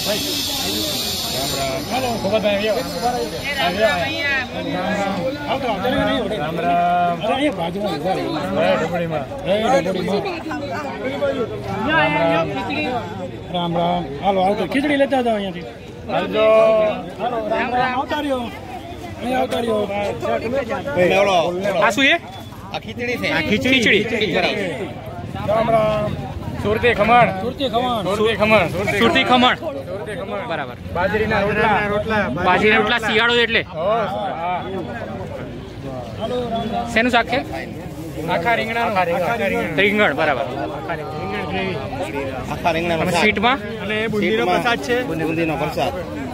રામ રામ. હાલો આવતો ખીચડી લેતા હતા અહીંયાથી. આવતા રહ્યો અહીંયા આવતા રહ્યો. આ શું છે? આ ખીચડી છે. આ ખીચડી. રામ રામ. સુરતી ખમણ. સુરતી ખમણ. બરાબર. બાજરીના રોટલા શિયાળો એટલે શેનું શાક છે? આખા રીંગણા. રીંગણ. બરાબર. આખા રીંગણાનો શાક. સ્વીટમાં અને બુંદીનો પ્રસાદ છે. બુંદીનો પ્રસાદ.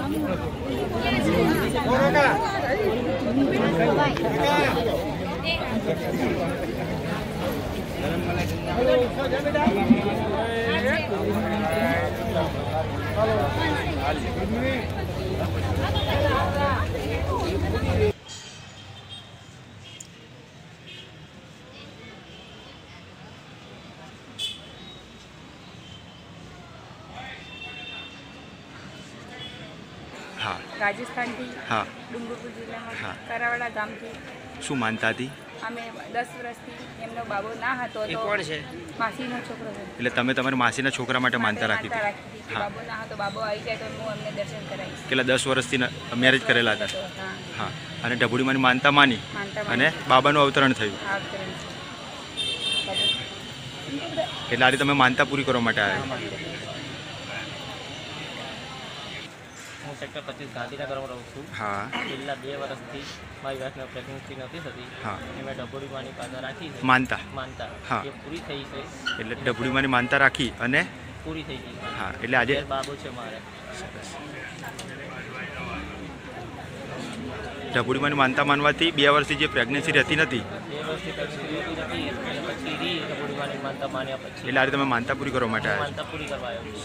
રાજસ્થાનથી હા. ડુંગરપુર જિલ્લામાં હા. કરાવાડા ગામથી શું માનતા હતી? અમે 10 વર્ષથી એમનો બાબો ના હતો તો માસીનો છોકરો છે. એટલે તમે તમારા માસીના છોકરા માટે માનતા રાખી હતી? કે બાબો ના હતો, બાબો આવી જાય તો હું અમને દર્શન કરાવીશ. કેટલા 10 વર્ષથી મેરેજ કરેલા હતા? હા, હા. અને ઢબુડીમાંની માનતા માની માનતા અને બાબાનું અવતરણ થયું. એટલે આજે તમે માનતા પૂરી કરવા માટે આવ્યા. હું સેક્ટર 25 ગાંધીનગરમાં રહું છું. હા. છેલ્લા 2 વર્ષથી મારી વાઈફને પ્રેગ્નન્સી નથી થતી. હા. મેં ડબોડીમાંની પાછા રાખી છે. માનતા. હા. એ પૂરી થઈ છે. એટલે ઢબુડીમાંની માનતા રાખી અને પૂરી થઈ ગઈ. હા. એટલે આજે બાબુ છે મારે. ઢબુડીમાંની માનતા માનવાથી 2 વર્ષથી જે પ્રેગ્નન્સી રહેતી નથી 2 વર્ષથી પ્રેગ્નન્સી રહેતી નથી અને પછી ડબોડીમાંની માનતા માન્યા પછી એટલે આજે તમે માનતા પૂરી કરવા માટે આવ્યા. માનતા પૂરી કરવા આવ્યો.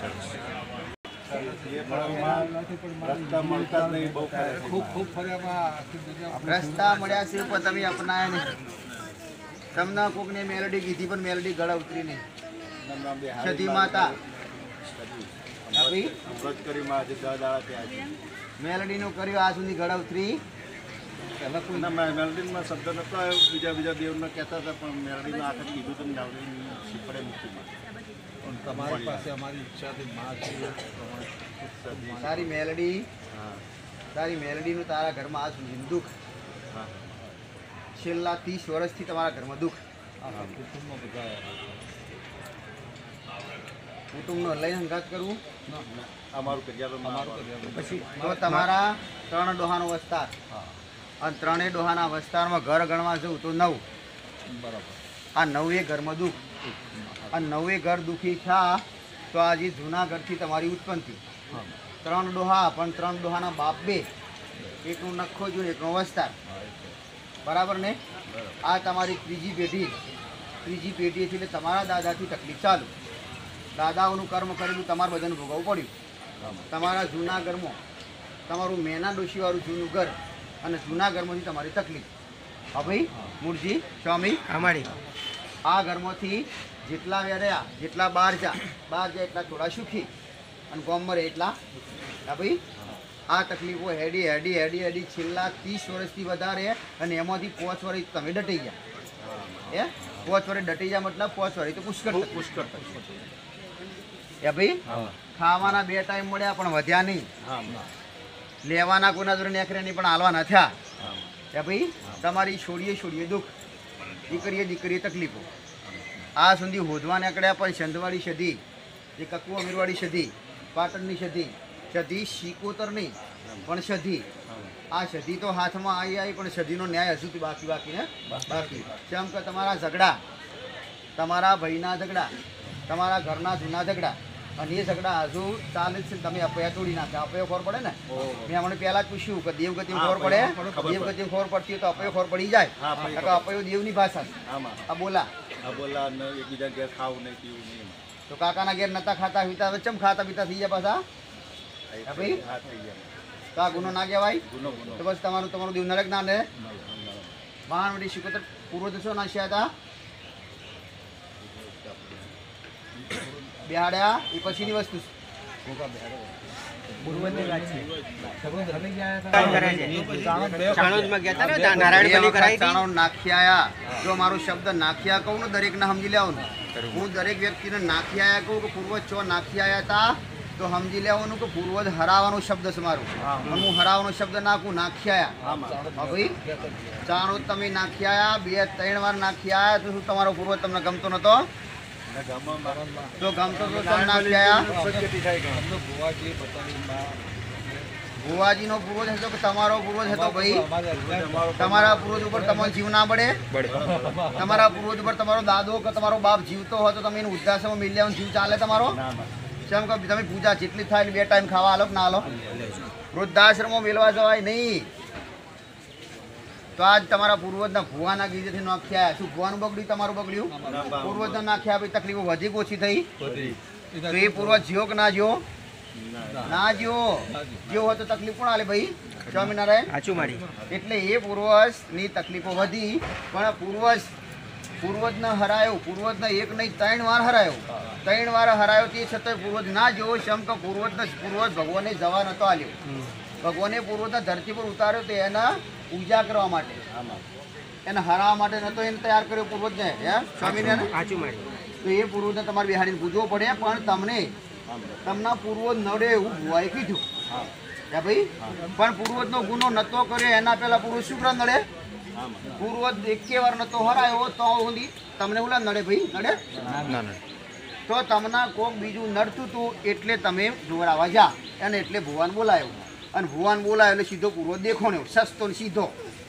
રસ્તા મળ્યા છે પણ તમે અપનાયા નહીં. તમને કોકને મેલડી કીધી પણ મેલડી ગળા ઉતરી નહીં. સતી માતા મેલડીનું કર્યું આ સુધી ગળા ઉતરી. મેલડીમાં શબ્દ નતો આવ્યો, બીજા દેવને કહેતા હતા પણ મેલડીનું આખે કીધું તો મેલડી શીપડે મૂકી. તમારી પાસે અમારી ઈચ્છાથી તારી મેલડીનું તારા ઘરમાં આ સુધી દુઃખ. છેલ્લા 30 વર્ષથી તમારા ઘરમાં દુઃખ. કુટુંબનો લઈને હંગાત કરવું પછી તો તમારા 3 ડોહાનો વિસ્તાર અને 3 ડોહાના વિસ્તારમાં ઘર ગણવા જવું તો 9. બરાબર. આ 9 ઘરમાં દુઃખ અને 9 ઘર દુઃખી થયા તો આજે જૂનાગઢથી તમારી ઉત્પન્ન થયું. 3 ડોહા પણ 3 ડોહાના બાપ 2, એકનું નખો જોયું એકનો વિસ્તાર. બરાબર ને? આ તમારી ત્રીજી પેઢી છે એટલે તમારા દાદાથી તકલીફ ચાલુ. દાદાઓનું કર્મ કરેલું તમારે બધાને ભોગવવું પડ્યું. તમારા જૂના ઘરમાં તમારું મેના ડોશીવાળું જૂનું ઘર અને જૂના ઘરમાંથી તમારી તકલીફ. હા ભાઈ મૂળજી સ્વામી અમારી આ ઘરમાંથી જેટલા વેર્યા જેટલા બહાર જાય એટલા થોડા સુખી અને ગામમાં રહે એટલા. હા ભાઈ આ તકલીફો હેડી છેલ્લા 30 વર્ષથી વધારે અને એમાંથી 5 વર્ષ તમે ડટી ગયા. 5 વર્ષ ડટી ગયા મતલબ 5 વર્ષ તો પુષ્કળ. એ ભાઈ ખાવાના 2 ટાઈમ મળ્યા પણ વધ્યા નહીં. લેવાના કોના જોડે નેકરે નહીં પણ હાલવાના થયા. એ ભાઈ તમારી છોડીએ દુઃખ, દીકરીએ તકલીફો. આ સુધી હોદવા નીકળ્યા પણ સંધવાળી સધી, જે કકુ અમીરવાળી સધી, પાટણની સધી શીકોતર નહીં પણ સધી. આ સધી તો હાથમાં આવી પણ સધીનો ન્યાય હજુ બાકી ને બાકી. જેમ કે તમારા ઝઘડા, તમારા ભાઈના ઝઘડા, તમારા ઘરના જૂના ઝઘડા અને એ ઝઘડા હજુ ચાલે છે. તમે અપયા તોડી નાખ્યા. અપયો ખબર પડે ને? મેં હમણાં પહેલા જ પૂછ્યું કે દેવગતિ ખબર પડે? દેવગતિ ખબર પડતી હોય તો અપયો ખબર પડી જાય. અપયો દેવની ભાષા આ બોલા એકબીજા ઘેર ખાવું નહીં પીવું નહીં. તો કાકાના ઘેર નતા ખાતા પીતા ચમ ખાતા પીતા થઈ ગયા પાછા? ભાઈ તો આ ગુનો ના કહેવાય? તો બસ તમારું દેવ નરક ના લે. મહાનવડી શીખોતર પૂર્વ દસો નાશ્યા હતા બેહાડ્યા એ પછીની વસ્તુ. પૂર્વજની વાત છે. ચાણોદમાં ગયા હતા ને ત્યાં નારાયણ બલી કરાવી હતી. ચાણોદ નાખ્યા. જો મારો શબ્દ નાખ્યા કહું ને દરેકને સમજી લેવાનું. હું દરેક વ્યક્તિને નાખ્યા કહું કે પૂર્વજ ચો નાખ્યા હતા તો સમજી લેવાનું કે પૂર્વજ હરાવાનો શબ્દ છે મારો. પણ હું હરાવાનો શબ્દ નાખું નાખ્યા. ભાઈ ચાણોદ તમે નાખ્યા 2-3 વાર નાખ્યા તો શું તમારો પૂર્વજ તમને ગમતો નતો? તો ગમતો તો તમે નાખ્યા. ભુવાજીનો પૂર્વજ હતો કે તમારો પૂર્વજ હતો? ભાઈ તમારા પૂર્વજ ઉપર તમારો જીવ ના બળે? તમારા પૂર્વજ ઉપર તમારો દાદો કે તમારો બાપ જીવતો હોય તો તમે એને વૃદ્ધાશ્રમમાં મિલ્યાનો જીવ ચાલે તમારો? કેમ કે તમે પૂજા જેટલી થાય 2 ટાઈમ ખાવા આલો કે ના આલો? વૃદ્ધાશ્રમમાં મેળવા જવાય નહીં. તો આજ તમારા પૂર્વજના ભુવાના ગીજેથી નાખ્યા. શું ભુવાનું બગડ્યું? તમારું બગડ્યું? પૂર્વજને નાખ્યા પછી તકલીફો વધી ઓછી થઈ? તો એ પૂર્વજ જીવો કે ના જીવો? ના જીવો. જીવો હોય તો તકલીફ કોણ આલે ભાઈ? સ્વામિનારાયણ. સાચું મારી. એટલે એ પૂર્વજની તકલીફો વધી પણ પૂર્વજને હરાયો. પૂર્વજને 1 નહીં 3 વાર હરાયો. 3 વાર હરાયો તે છતાંય પૂર્વજ ના જેવો શમ કે પૂર્વજ ભગવાને જવા નતો આલ્યો. ભગવાને પૂર્વજને ધરતી પર ઉતાર્યો તો એના પૂજા કરવા માટે, એને હરાવવા માટે નતો એને તૈયાર કર્યો પૂર્વજને. હે સ્વામિનારાયણ. સાચું મારી. તો એ પૂર્વજને તમારે બિહાડીને પૂજવો પડે. પણ તમને પૂર્વજ નડે એવું ભુવાએ કીધું. હે ભાઈ. પણ પૂર્વજનો ગુનો નતો કર્યો એના પહેલા પૂર્વજ શું કરે? નડે. પૂર્વજ 1 વાર નતો હરાયો તો તમને ઓલા નડે ભાઈ? નડે તો તમને કોક બીજું નડતું હતું એટલે તમે જોડાવા જા અને એટલે ભુવાન બોલાયો. અને ભુવાન બોલાયો એટલે સીધો પૂર્વજ દેખોણ્યો. સસ્તો ને સીધો.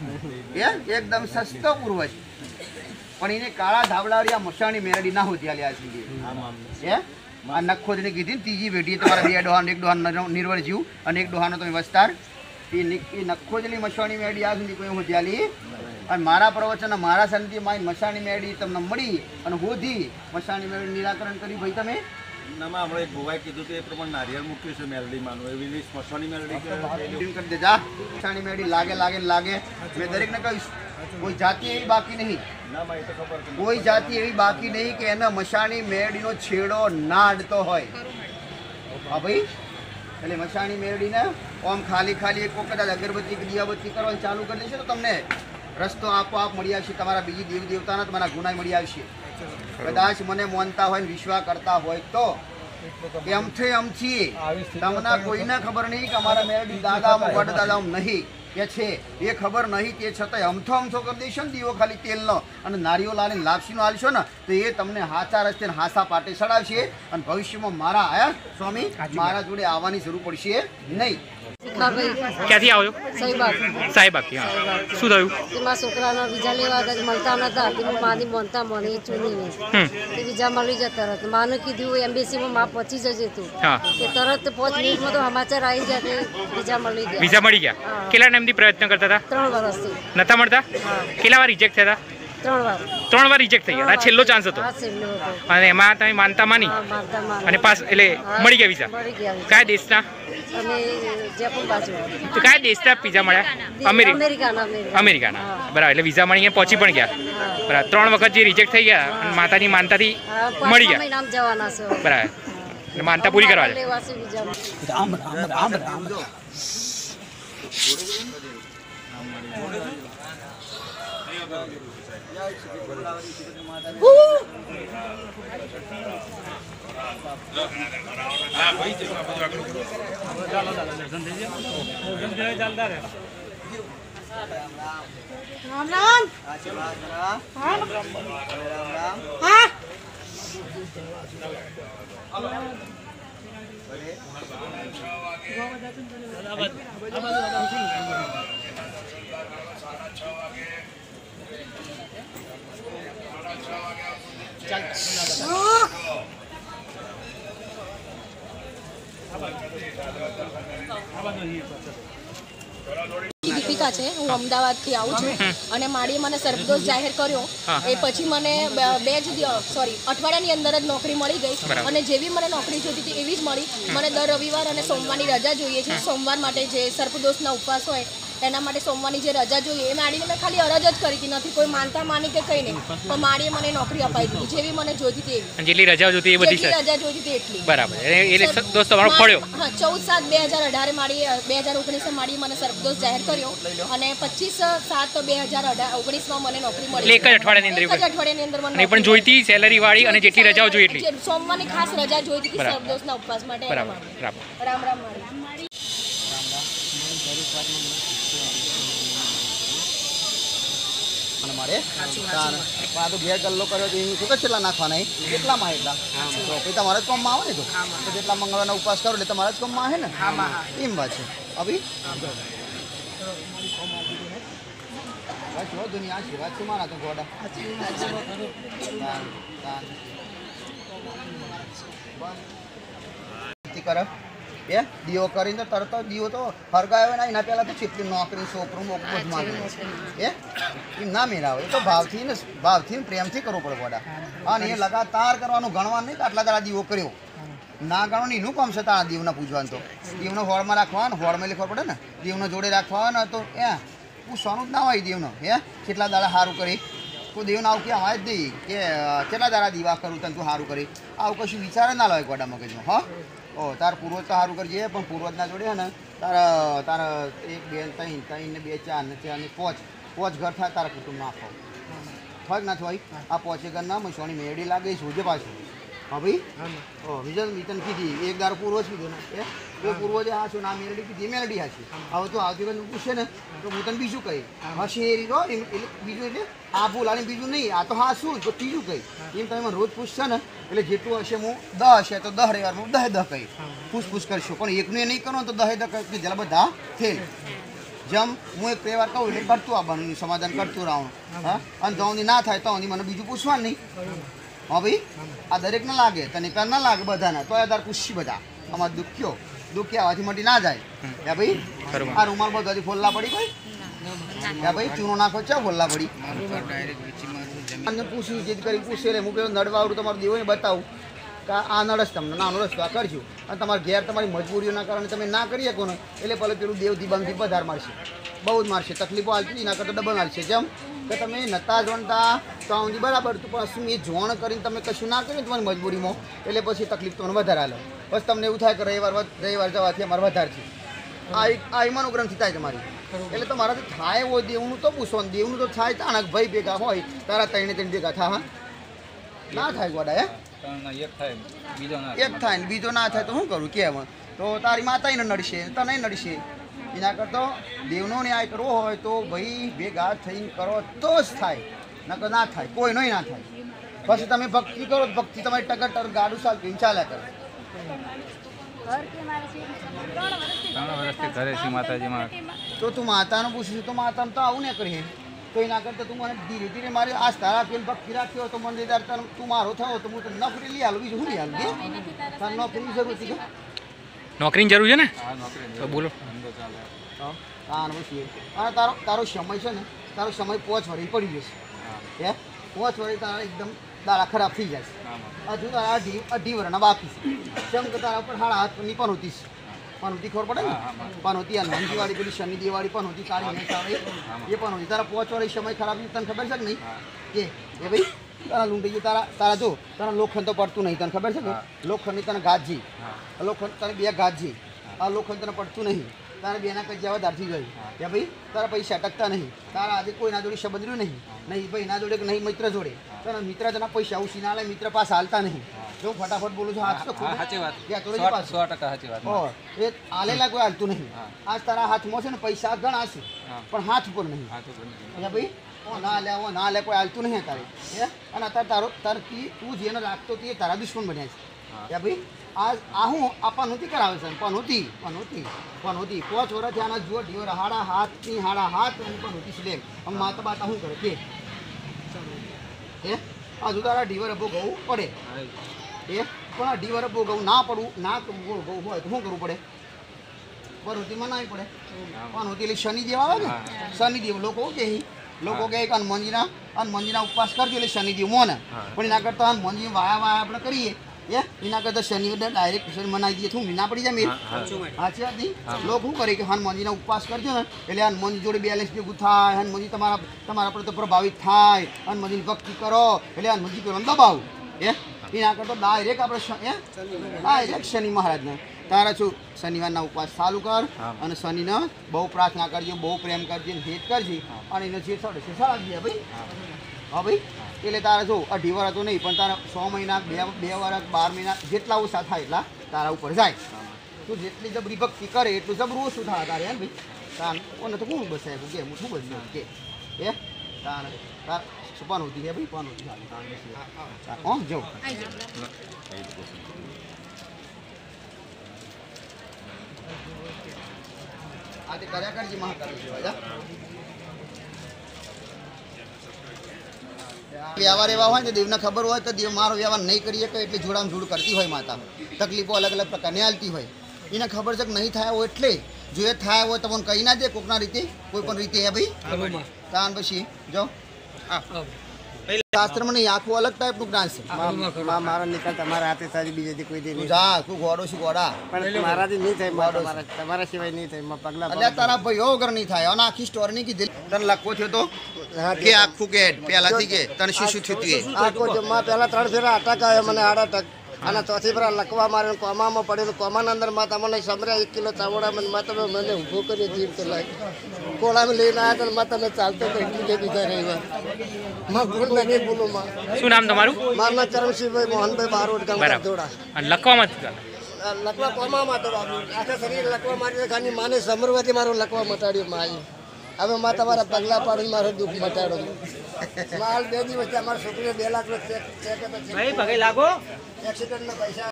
એકદમ સસ્તો પૂર્વજ. પણ એને કાળા ધાબળાવાળી મસાણી મેરડી ના હોતી આલ્યા સુધી. હે આ નખોદને કીધી ને ત્રીજી પેઢી તમારા 2 ડોહાનો 1 ડોહાનો નિર્વળ જીવ અને 1 ડોહાનો તમે વસ્તાર. એ નખોજની મસાણી મેરડી આ સુધી કોઈ હોતી આલી. અને મારા પ્રવચન મારા શાંતિ માય મસાણી મેરડી તમને મળી અને હોધી મસાણી મેરડી નિરાકરણ કરી ભાઈ તમે. નામાં આપણે એક ભુવાએ કીધું તો એ પ્રમાણે નારિયેળ મૂક્યું છે મેલડીમાંનું. એવી સ્મશાની મેલડી કરી દેજા. મસાણી મેરડી લાગે લાગે લાગે. મેં દરેકને કહીશ કોઈ જાતિ એવી બાકી નહીં. કોઈ જાતિ એવી બાકી નહીં કે એના મસાણી મેરડીનો છેડો ના અડતો હોય. હા ભાઈ. એટલે મસાણી મેરડીને આમ ખાલી એક વખત અગરબત્તી દિયાબત્તી કરવાની ચાલુ કરી દેશે તો તમને રસ્તો આપોઆપ મળી આવશે. તમારા બીજી દેવ દેવતાના તમારા ગુનાય મળી આવશે. કદાચ મને માનતા હોય ને વિશ્વાસ કરતા હોય તો એમથી તમને કોઈને ખબર નહીં કે અમારા મેરડી દાદામાં વડદાદામાં નહીં કે છે એ ખબર નહીં. તે છતાંય અમથો કરી દઈશું ને દીવો ખાલી તેલનો અને નારિયેળ લાવીને લાપસીનો આલશો ને તો એ તમને હાચા રસ્તે હાસા પાટે ચડાવશે. અને ભવિષ્યમાં મારા સ્વામી મારા જોડે આવવાની જરૂર પડશે નહીં. ક્યાંથી આવ્યો? સાહેબાગ. શું થયું? મારા છોકરાના બીજા લેવા હતા મળતા નતા. માની મોનતા મને ચૂની તે બીજા મળી જતા હતા. માને કીધું એમ્બેસીમાં માં પહોંચી જજે તું. કે તરત 5 મિનિટમાં તો સમાચાર આવી ગયા કે બીજા મળી ગયા. વિઝા મળી ગયા. કેટલા ટાઈમથી પ્રયત્ન કરતા હતા? 3 વર્ષથી નતા મળતા. કેટલા વાર રિજેક્ટ થયા હતા? 3 વાર રિજેક્ટ થઈ ગયા. આ છેલ્લો ચાન્સ હતો. અને એમાં તમે માનતા માની અને પાસ એટલે મળી ગયા વિઝા. કયા દેશના? અમે જયપુર બાજુ. તો કયા દેશના વિઝા મળ્યા? અમેરિકાના. બરાબર. એટલે વિઝા મળી પહોંચી પણ ગયા. બરાબર. 3 વખત જે રિજેક્ટ થઈ ગયા અને માતાની માનતાથી મળી ગયા. બરાબર. એટલે માનતા પૂરી કરવા છે. રામ રામ રામ રામ. દીપિકા છે. હું અમદાવાદથી આવું છું અને માડીએ મને સર્પદોષ જાહેર કર્યો. એ પછી મને અઠવાડિયાની અંદર જ નોકરી મળી ગઈ. અને જેવી મને નોકરી જોઈતી હતી એવી જ મળી. મને દર રવિવાર અને સોમવારની રજા જોઈએ છે. સોમવાર માટે જે સર્પદોષના ઉપવાસ હોય એના માટે સોમવારની જે રજા જોઈએ એ માડીને મેં ખાલી અરજ જ કરી હતી, નથી કોઈ માનતા માની કે કંઈ નહીં, પણ માડીએ મને નોકરી અપાવી દીધી જેવી મને જોઈતી હતી એવી. જેટલી રજાઓ જોતી એ બધી જેટલી રજા જોઈતી હતી એટલી. બરાબર. એટલે દોસ્ત તમારો ફળ્યો. હા, 14/7/2018 માડી 2019 માડી મને સરદોષ જાહેર કર્યો અને 25/7/2019 મને નોકરી મળી. એક જ અઠવાડિયાની અંદર. એક જ અઠવાડિયાની અંદર મને પણ જોઈતી સેલરી વાળી અને જેટલી રજાઓ જોઈએ એટલી. સોમવારની ખાસ રજા જોઈતી હતી સરદોષના ઉપવાસ માટે. બરાબર. રામ રામ માડી. અને મારે આ તો ઘેર ગલ્લો કર્યો તો શું કેટલા નાખવાના કેટલામાં એટલા તો પછી તમારા જ કામમાં આવે ને તો જેટલા મંગળવારના ઉપવાસ કરો એટલે તમારા જ કામમાં આવે ને એમ વાત છે. અભી દુનિયા છે વાત છે મારા તો ગોડા કરે એ દીવો કરીને તરત જ દીવો તો હરગાયો ને એના પહેલાં તો ચીપલી નોકરી છોકરું મોકલું જ માગે એમ ના મેળાવે એ તો ભાવથી ને પ્રેમથી કરવું પડે ગોડા. અને એ લગાતાર કરવાનું ગણવાનું નહીં કે આટલા તારા દીવો કર્યો ના ગણવાનું એનું કામ છે તારા દીવના પૂજવાનું. તો દીવનો હોળમાં રાખવાનું, હોળમાં લખવા પડે ને, દીવનો જોડે રાખવા ને તો પૂછવાનું જ ના હોય દીવનો કેટલા દાડા સારું કરી તું દેવને આવું કે આવે જ નહીં કે કેટલા દાડા દીવા કરું તને તું સારું કરી આવું કશું વિચાર ના લાવે ગોડા મગજમાં. હા તાર પૂર્વજ તો સારું કરજે પણ પૂર્વજના જોડે ને તારા 1 2 3 ને 2 4 ને 4 ને 5 ઘર થાય તારા કુટુંબમાં આપો થાય ના થાય. આ 5 ઘર ના મસોની મેળી લાગે જોજે પાછું. હા ભાઈ વિજય મિતન કીધી એક દાર પૂર્વજ કીધું ને એ પૂર્વજે હા શું ના મેલડી કીધી મેલડી હાચી. હવે તો આવતી વખત પૂછે ને તો હું તને બીજું કહી હશે એ રીતો બીજું એટલે આ બોલાને બીજું નહીં આ તો હા શું તો ત્રીજું કહી એમ તમે મને રોજ પૂછશે ને એટલે જેટલું હશે હું 10 હશે તો 10 રવિવાર હું 10 કહી પૂછ કરશું પણ એકનું એ નહીં કરો તો 10 કહી જરા બધા થેલ જેમ હું એક તહેવાર કહું એટલે કરતું આવવાનું સમાધાન કરતું રહેવાનું. હા અને તો ના થાય તો મને બીજું પૂછવાનું નહીં. હા ભાઈ આ દરેકને લાગે તને પેલા ના લાગે બધાને તો તાર પૂછશી બધા અમારે દુખ્યા આવવાથી મટી ના જાય. ભાઈ આ રૂમાલ બધાથી ફોલ્લા પડી કોઈ ભાઈ ચૂનો નાખો છે ફોલ્લા પડી પૂછ્યું જે કરી પૂછે એટલે હું પેલું નડવાળું તમારું દેવો બતાવું કે આ નડસ તમને નાનો રસ્તો આ કરજો અને તમારા ઘેર તમારી મજબૂરીઓના કારણે તમે ના કરી શકો ને એટલે ભલે પેલું દેવ દિબાંગથી વધારે મારશે બહુ જ મારશે તકલીફો હાલતી એના કરતાં ડબલ હાલશે. જેમ કે તમે નતા જોણતા તો સુધી બરાબર હતું પણ શું એ જોણ કરીને તમે કશું ના કર્યું તમારી મજબૂરીમાં એટલે પછી તકલીફ તમને વધારે હાલે. બસ તમને એવું થાય કે રવિવાર જવાથી અમારે વધારે છે આ ઈમાનો ગ્રંથિ થાય તમારી એટલે તમારાથી થાય હોય દેવનું તો પૂછવાનું દેવનું તો થાય તાણક ભાઈ ભેગા હોય તારા 3 ભેગા થાય ના થાય ગોડા એક થાય ને બીજો ના થાય તો શું કરું કેમ તો તારી માતાને નડશે તને નડશે. એના કરતો દેવનો ન્યાય કરવો હોય તો ભાઈ ભેગા થઈને કરો તો જ થાય નકર ના થાય કોઈનો ના થાય. પછી તમે ભક્તિ કરો ભક્તિ તમારી ટકર ગાડું ચાલતું ચાલ્યા કરે. 3 વર્ષથી ઘરે છે માતાજીમાં તો તું માતાનું પૂછીશું તો માતાને તો આવું ને કરીએ તો એના કરતાં તું મને ધીરે ધીરે મારી આ તારા પેલ ભક્તિ રાખ્યો તો મને તું મારો થયો તો હું તને નોકરી લઈ આવું બીજું શું લઈ આવું તારે નોકરીની જરૂર હતી નોકરીની જરૂર છે ને તો બોલો. હા પૂછીએ અને તારો સમય છે ને તારો સમય 5 વર્ષ પડી જશે 5 વર્ષ તારા એકદમ દાડા ખરાબ થઈ જશે. હજુ તારા 18 વર્ષના બાકી છે જેમ કે તારા ઉપર 7.5 પણ હોતી પનોતી ખબર પડે ને પનોતી આ નંદી વાળી પેલી શનિ દિવાળી પનોતી તારી નહીં આવે એ પનોતી તારા 5 વર્ષ સમય ખરાબ તને ખબર છે કે નહીં કે એ ભાઈ તારા લૂંટી તારા જો તારા લોખંડ તો પડતું નહીં તને ખબર છે કે લોખંડની તને ગાજી લોખંડ તને 2 ગાજી આ લોખંડ તને પડતું નહીં તારા બેના કજ્યા વધારથી ગઈ કે ભાઈ તારા પૈસા અટકતા નહીં તારા આજે કોઈના જોડે સંબંધ રહ્યું નહીં ભાઈ એના જોડે કે નહીં મિત્ર જોડે તને મિત્ર જના પૈસા ઉછી ના લે મિત્ર પાસે હાલતા નહીં જો ફટાફટ બોલું છું હાથ તો સાચી વાત 100% સાચી વાત એ આલેલા કોઈ હાલતું નહીં આજ તારા હાથમાં છે ને પૈસા ઘણા છે પણ હાથ ઉપર નહીં ભાઈ ના લે કોઈ હાલતું નહીં તારે અને અત્યારે તું જેને રાખતો તે તારા દુશ્મન બન્યા છે ભાઈ આ હું આ પનોતી કરાવે છે પનોતી 5 વર્ષથી આના જુઓ ઢીવર હાડા હાથની હાડા હાથ અને પનોતી છે આમ માતા બાતા શું કરે કે હજુ તારા ઢીવર ભોગવવું પડે પણ આ ઢીવર ભોગવવું ના પડવું ના ભોગવવું હોય તો શું કરવું પડે પનોતીમાં ના પડે પનોતી એટલે શનિદેવ આવે ને શનિદેવ લોકો કે હનુમાનજીના ઉપવાસ કરજો એટલે શનિદેવ મોને પણ એના કરતાં હનુમાનજી વાયા આપણે કરીએ એના કરતા શનિવાર ડાયરેક્ટ મનાવી દઈએ શું ના પડી જાય મેં સાચી વાત નહીં લોકો શું કરે કે હનુમાનજીના ઉપવાસ કરજો ને એટલે હનુમાનજી જોડે બેલેન્સ ભેગું થાય હનુમાનજી તમારા પર તો પ્રભાવિત થાય હનુમાનજીની ભક્તિ કરો એટલે હનુમાનજી પેલો દબાવું એના કરતા ડાયરેક્ટ આપણે ડાયરેક્ટ શનિ મહારાજને તારા શું શનિવારના ઉપવાસ ચાલુ કર અને શનિને બહુ પ્રાર્થના કરજે બહુ પ્રેમ કરજે હેત કરજે અને એને જે સડે છે સડા દે ભાઈ હા ભાઈ એટલે તારા જો 2.5 વર્ષ તો નહીં પણ તારા 6 મહિના 2 વર્ષ 12 મહિના જેટલા ઓછા થાય એટલા તારા ઉપર જાય તું જેટલી જબરી ભક્તિ કરે એટલું જબરું ઓછું થાય તારે હે ભાઈ તાર કોને તો કોણ બસાય કે હું શું બસ કે એ તાર સુપાન હોતી હે ભાઈ પાન હોતી હા જો આજે કર્યા કરજી મહાકાલ વ્યવહાર એવા હોય ને દેવને ખબર હોય તો દેવ મારો વ્યવહાર નહીં કરીએ કે એટલે જોડામ જોડ કરતી હોય માતા તકલીફો અલગ અલગ પ્રકારની હાલતી હોય એને ખબર છે કે નહીં થાય હોય એટલે જો એ થાય હોય તમને કહી ના દે કોકના રીતે કોઈ પણ રીતે હે ભાઈ તાન પછી જો શાસ્ત્રમાં નહીં આખું અલગ ટાઈપનું જ્ઞાન છે મારા નિકાલ તમારા હાથે સારી બીજેથી કોઈ દે તું જા તું ગોડો છું ગોડા પણ મારાથી નહીં થાય તમારા સિવાય નહીં થાય પગલા એટલે તારા ભાઈઓ વગર નહીં થાય અને આખી સ્ટોરી નહીં કીધી તને લખવો થયો તો કે આખું કે પહેલાથી કે તને શું થયું આખું જમવા પહેલા 3 ફેરા અટક આવ્યો મને 8 અટક અને ચોથી ફેરા લખવા મારે કોમામાં પડેલું કોમાના અંદર માં તમને સમર્યા 1 કિલો ચાવડા માં તમે મને ઊભો કરી જીવ તો લાગે કોળામાં લઈને આવ્યા તો માં તમે ચાલતો તો એટલે બીજા રવિવાર માં ગુણ નહીં બોલું માં શું નામ તમારું મારું નામ ચરમસિંહભાઈ મોહનભાઈ બારોટ ગામ જોડા અને લખવામાં લખવા કોમામાં તો બાબુ આખા શરીર લખવા મારી ખાની માને સમરવાથી મારું લખવા મટાડ્યું માં હવે માં તમારા પગલા પાડી મારો દુઃખ મટાડો માલ 2 દિવસ અમારા છોકરીને 2 લાખ ચેક ભાઈ પગે લાગો એક્સિડન્ટના પૈસા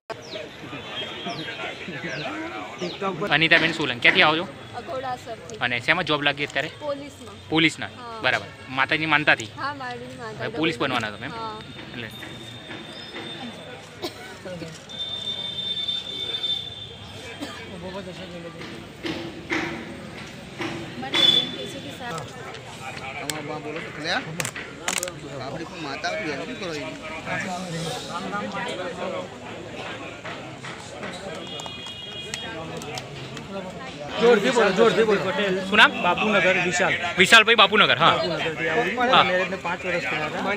અનિતાબેન સોલંકી ક્યાંથી આવો છો અને શેમાં જોબ લાગી અત્યારે પોલીસના બરાબર માતાજી માનતાથી પોલીસ બનવાના તમે એટલે બોલો ક્લિયર આપણી પણ માતા કરો જોરથી બોલો પટેલ શું નામ બાપુનગર વિશાલભાઈ બાપુનગર હા મેરેજને 5 વર્ષ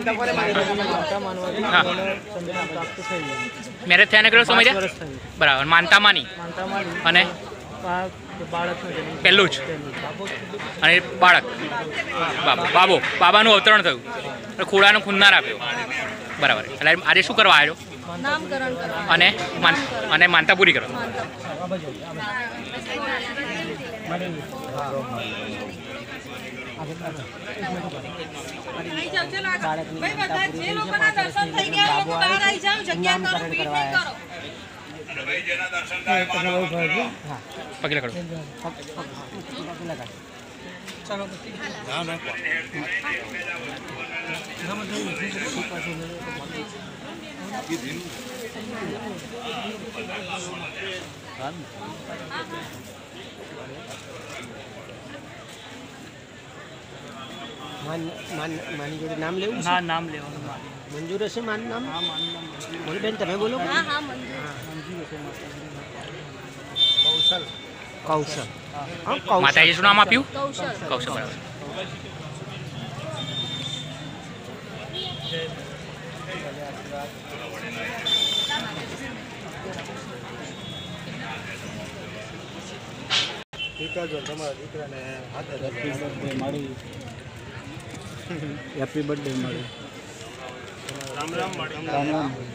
થયા મેરેજ થયા ને કેટલો સમય છે બરાબર માનતા માની અને પહેલું જ અને બાળક બાબાનું અવતરણ થયું ખોડાનો ખુન્નાર આપ્યો બરાબર એટલે આજે શું કરવા આવ્યો અને માનતા પૂરી કરો પગલા કરો માની જોડે નામ લેવું હા નામ લેવાનું મંજૂર હશે મારું નામ બોલો બેન તમે બોલો કૌશલ માતાજી શું નામ આપ્યું કૌશલ બરાબર તમારા દીકરાને હેપી બર્થડે મારી રામ રામ